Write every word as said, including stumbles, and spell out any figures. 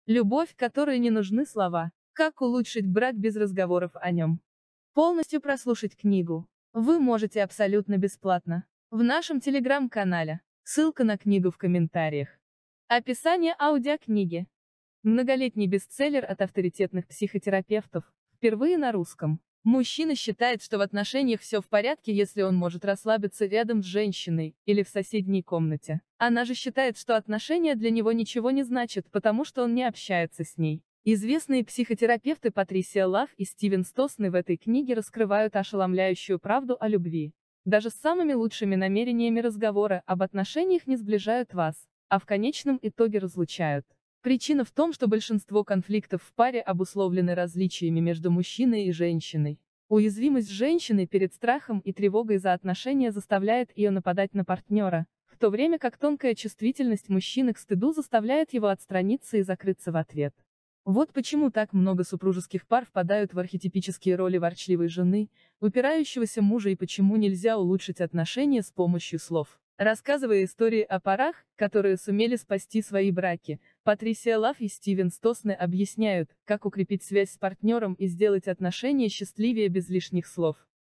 Любовь, которой не нужны слова. Как улучшить брак без разговоров о нем. Полностью прослушать книгу вы можете абсолютно бесплатно в нашем телеграм-канале. Ссылка на книгу в комментариях. Описание аудиокниги. Многолетний бестселлер от авторитетных психотерапевтов. Впервые на русском. Мужчина считает, что в отношениях все в порядке, если он может расслабиться рядом с женщиной, или в соседней комнате. Она же считает, что отношения для него ничего не значат, потому что он не общается с ней. Известные психотерапевты Патрисия Лав и Стивен Стосны в этой книге раскрывают ошеломляющую правду о любви. Даже с самыми лучшими намерениями разговоры об отношениях не сближают вас, а в конечном итоге разлучают. Причина в том, что большинство конфликтов в паре обусловлены различиями между мужчиной и женщиной. Уязвимость женщины перед страхом и тревогой за отношения заставляет ее нападать на партнера, в то время как тонкая чувствительность мужчины к стыду заставляет его отстраниться и закрыться в ответ. Вот почему так много супружеских пар впадают в архетипические роли ворчливой жены, упирающегося мужа, и почему нельзя улучшить отношения с помощью слов. Рассказывая истории о парах, которые сумели спасти свои браки, Патрисия Лав и Стивен Стосны объясняют, как укрепить связь с партнером и сделать отношения счастливее без лишних слов.